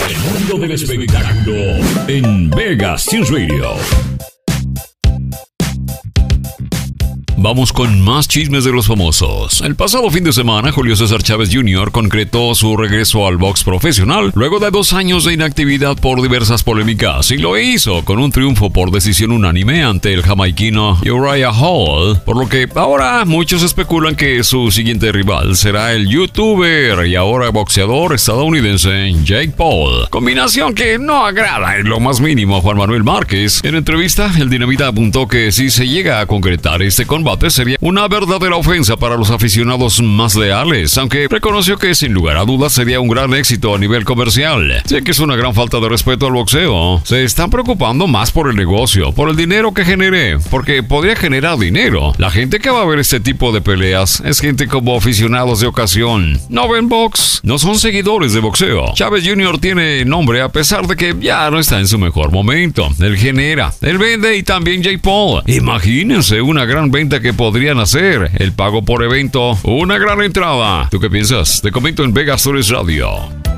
El mundo del espectáculo en Vegas News Radio. Vamos con más chismes de los famosos. El pasado fin de semana, Julio César Chávez Jr. concretó su regreso al box profesional luego de 2 años de inactividad por diversas polémicas, y lo hizo con un triunfo por decisión unánime ante el jamaiquino Uriah Hall, por lo que ahora muchos especulan que su siguiente rival será el youtuber y ahora boxeador estadounidense Jake Paul, combinación que no agrada en lo más mínimo a Juan Manuel Márquez. En entrevista, el Dinamita apuntó que si se llega a concretar este combate sería una verdadera ofensa para los aficionados más leales, aunque reconoció que sin lugar a dudas sería un gran éxito a nivel comercial. Sé que es una gran falta de respeto al boxeo. Se están preocupando más por el negocio, por el dinero que genere, porque podría generar dinero. La gente que va a ver este tipo de peleas es gente como aficionados de ocasión. No ven box, no son seguidores de boxeo. Chávez Jr. tiene nombre a pesar de que ya no está en su mejor momento. Él genera, él vende, y también Jake Paul. Imagínense una gran venta que podrían hacer, el pago por evento, una gran entrada. ¿Tú qué piensas? Te comento en Vegas News Radio.